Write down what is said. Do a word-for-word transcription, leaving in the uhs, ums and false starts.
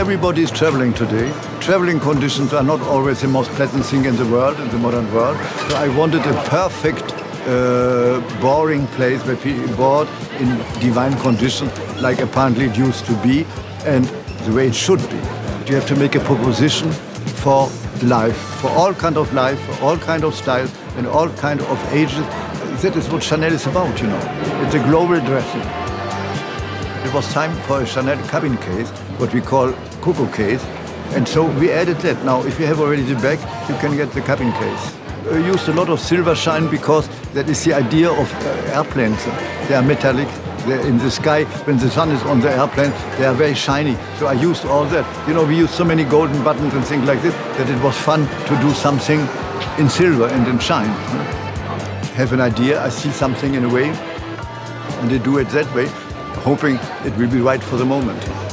Everybody is traveling today. Traveling conditions are not always the most pleasant thing in the world, in the modern world. So I wanted a perfect, uh, boring place where people board in divine conditions, like apparently it used to be, and the way it should be. You have to make a proposition for life, for all kind of life, for all kind of styles, and all kind of ages. That is what Chanel is about, you know. It's a global dressing. It was time for a Chanel cabin case, what we call Coco case, and so we added that. Now, if you have already the bag, you can get the cabin case. We used a lot of silver shine because that is the idea of uh, airplanes. They are metallic. They're in the sky. When the sun is on the airplane, they are very shiny. So I used all that. You know, we used so many golden buttons and things like this that it was fun to do something in silver and in shine. Have an idea, I see something in a way, and they do it that way, hoping it will be right for the moment.